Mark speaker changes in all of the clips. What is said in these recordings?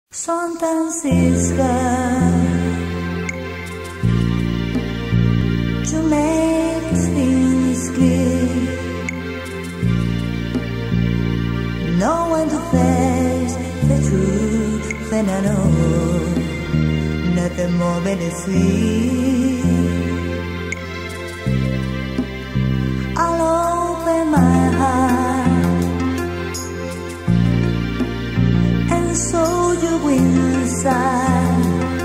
Speaker 1: Francisco, to make things clear, know when to face the truth, and I know nothing more bittersweet. I'll open my heart and so you inside.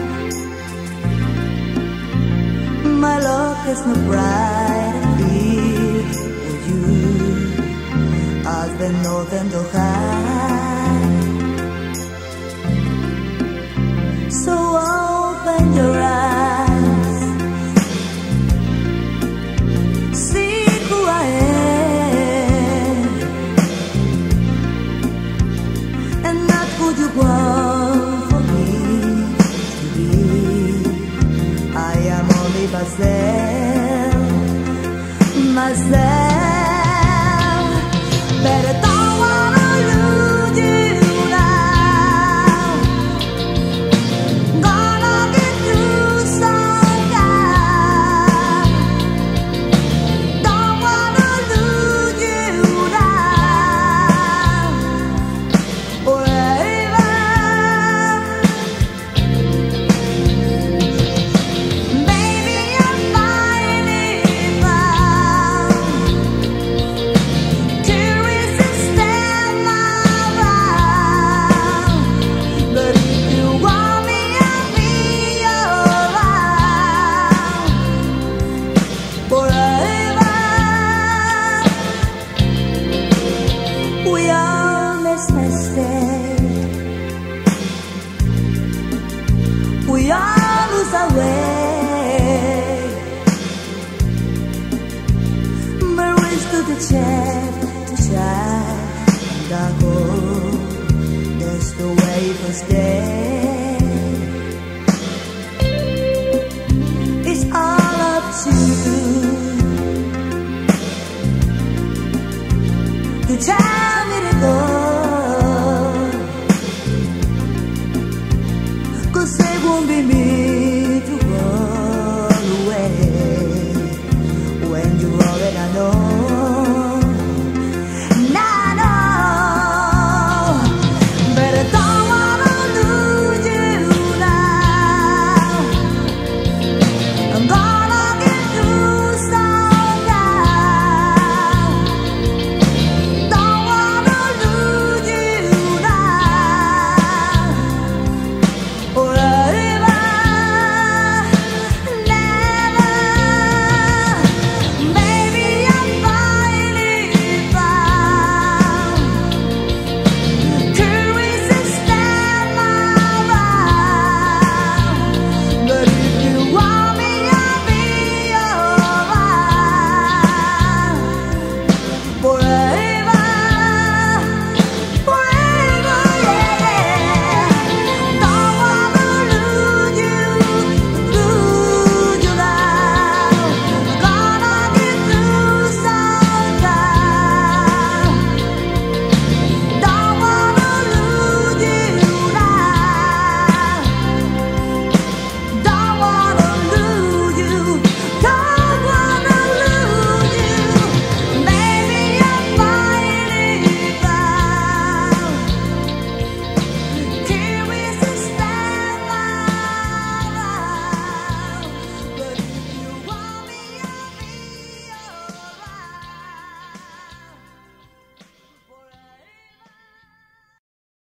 Speaker 1: My love is no bright with you. I've been nothing to hide. So open your eyes, see who I am, and not who you want for me to be. I am only myself. But I don't wanna lose you now. Gonna get through sometime. Don't wanna lose you now. Forever. Baby, I'm finally found to resist them around. But if you want me, I'll be around forever. We all make mistakes. We all lose our way. But reach to the chest to shine. And I hope that's the way for stay. It's all up to you to tell me to go. 'Cause it won't be me.